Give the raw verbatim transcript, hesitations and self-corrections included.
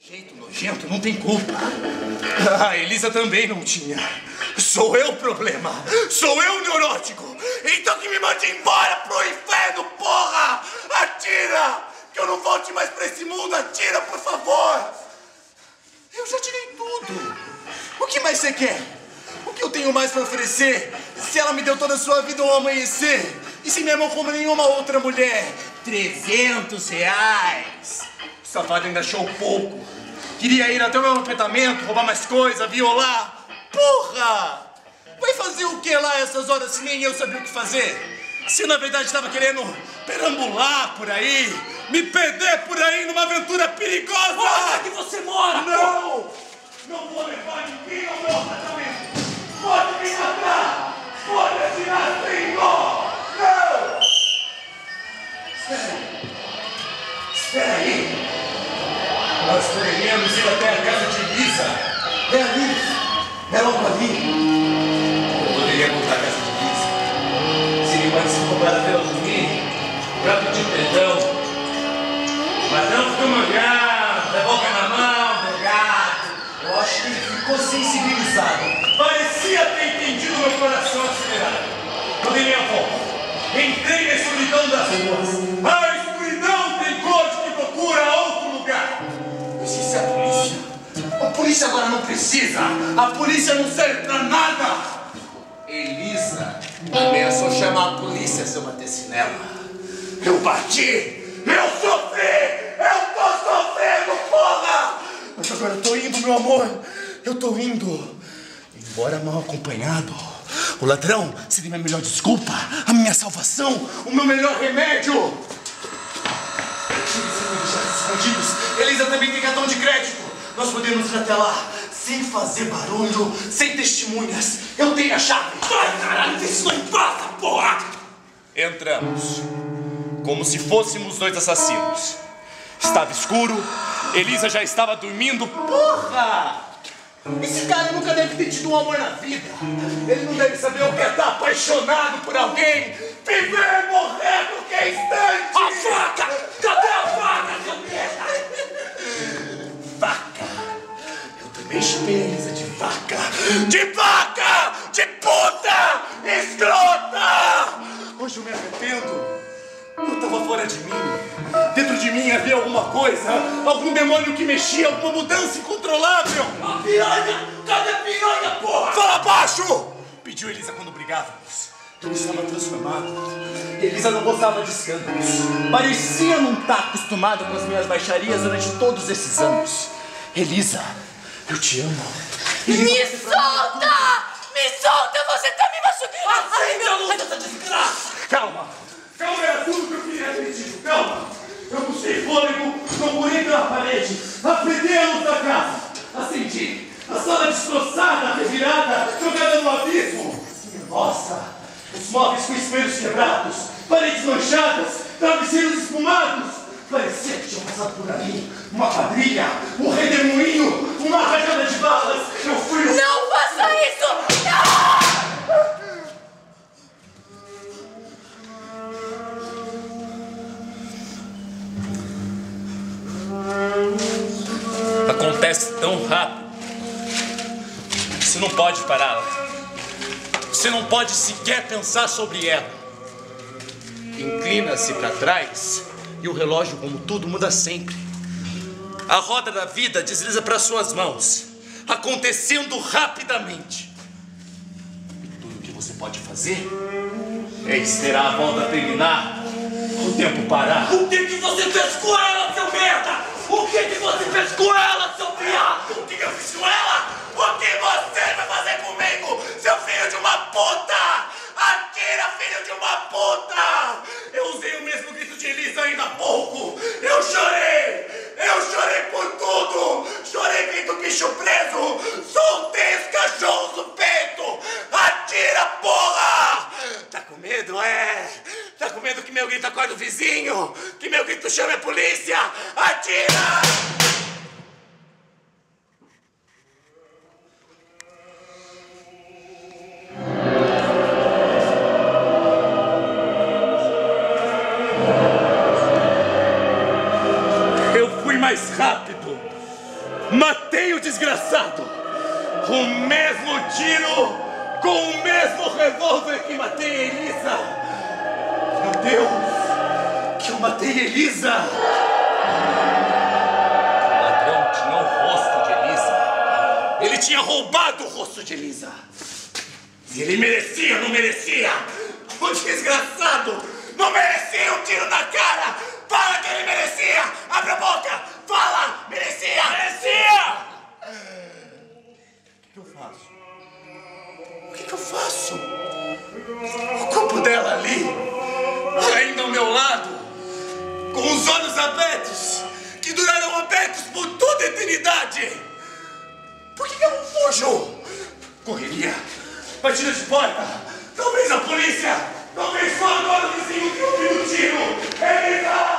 jeito nojento não tem culpa. A Elisa também não tinha. Sou eu o problema. Sou eu o neurótico. Então que me mande embora pro inferno, porra! Atira! Que eu não volte mais pra esse mundo. Atira, por favor! Eu já tirei tudo. O que mais você quer? O que eu tenho mais pra oferecer? Se ela me deu toda a sua vida ao amanhecer? E se me amou como nenhuma outra mulher? Trezentos reais. O safado ainda achou pouco. Queria ir até o meu apartamento, roubar mais coisa, violar. Porra! Vai fazer o que lá essas horas se nem eu sabia o que fazer? Se na verdade estava querendo perambular por aí, me perder por aí numa aventura perigosa! Onde é que você mora? Não! Não vou levar ninguém ao meu apartamento! Pode me matar! Pode atirar sem dó! Não! Espera aí! Espera aí! Nós poderíamos ir até a casa de Elisa! É ali! É logo ali! Eu poderia voltar à casa de Elisa. Seria uma desculpada pela dormir, pra pedir perdão. Mas não ficou mangado, da boca na mão, drogado. Eu acho que ele ficou sensibilizado. Parecia ter entendido meu coração acelerado. Quando ele minha volta, entrei na escuridão das ruas. A escuridão tem cor de que procura outro lugar. Mas isso é a polícia. A polícia agora não precisa. A polícia não serve pra nada. Elisa ameaçou chamar a polícia se eu batesse nela. Eu bati! Eu sofri! Eu tô sofrendo, porra! Mas agora eu tô indo, meu amor. Eu tô indo. Embora mal acompanhado. O ladrão seria minha melhor desculpa, a minha salvação, o meu melhor remédio. Escondidos. Elisa também tem cartão de crédito. Nós podemos ir até lá, sem fazer barulho, sem testemunhas. Eu tenho a chave. Vai, caralho, vê se não passa, porra! Entramos, como se fôssemos dois assassinos. Estava escuro, Elisa já estava dormindo. Porra! Esse cara nunca deve ter tido um amor na vida. Ele não deve saber o que é estar apaixonado por alguém. Viver e morrer a qualquer instante. A faca! Cadê a faca, seu merda? Vaca. Eu também chamei a Elisa de vaca. De vaca! De puta! Escrota! Hoje eu me arrependo. Eu tava fora de mim. Dentro de mim havia alguma coisa. Algum demônio que mexia, alguma mudança incontrolável. A piranha! Cadê a piranha, porra? Fala baixo! Pediu Elisa quando brigávamos. Eu estava transformado. Elisa não gostava de escândalos. Parecia não estar acostumada com as minhas baixarias durante todos esses anos. Elisa, eu te amo. Elisa, me solta! Me solta! Você tá me machucando! Acende a luz dessa desgraça! Calma! Calma, era tudo que eu queria acreditar. Calma! Eu busquei fôlego, procurei pela parede, aprendi a luz da casa. Acendi. A sala destroçada, revirada, jogada no abismo. Nossa! Os móveis com espelhos quebrados, paredes manchadas, travesseiros espumados. Parecia que tinha passado por ali uma quadrilha, um redemoinho, uma rajada de balas. Eu fui no... Não faça isso! Não! Acontece tão rápido. Você não pode pará-la. Você não pode sequer pensar sobre ela. Inclina-se para trás e o relógio, como tudo, muda sempre. A roda da vida desliza para suas mãos, acontecendo rapidamente. E tudo o que você pode fazer é esperar a volta terminar, o tempo parar. O que que você fez com ela, seu merda? O que que você fez com ela, seu viado? O que que eu fiz com ela? O que você vai fazer comigo, seu filho de uma puta? Atira, filho de uma puta! Eu usei o mesmo grito de Elisa ainda há pouco. Eu chorei! Eu chorei por tudo! Chorei feito bicho preso! Soltei os cachorros do peito! Atira, porra! Tá com medo, é? Tá com medo que meu grito acorde o vizinho? Que meu grito chame a polícia? Atira! mais rápido. desgraçado! O mesmo tiro com o mesmo revólver que matei a Elisa! Meu Deus! Que eu matei a Elisa! O ladrão tinha o rosto de Elisa. Ele tinha roubado o rosto de Elisa. E ele merecia ou não merecia? O desgraçado não merecia um tiro na cara! Fala que ele merecia! Abre a boca! Fala! Merecia! Merecia! O que eu faço? O que eu faço? O corpo dela ali, ainda ao meu lado, com os olhos abertos, que duraram abertos por toda a eternidade. Por que eu não fujo? Correria, batida de porta, talvez a polícia, talvez só agora o vizinho que ouviu o tiro. Elisa!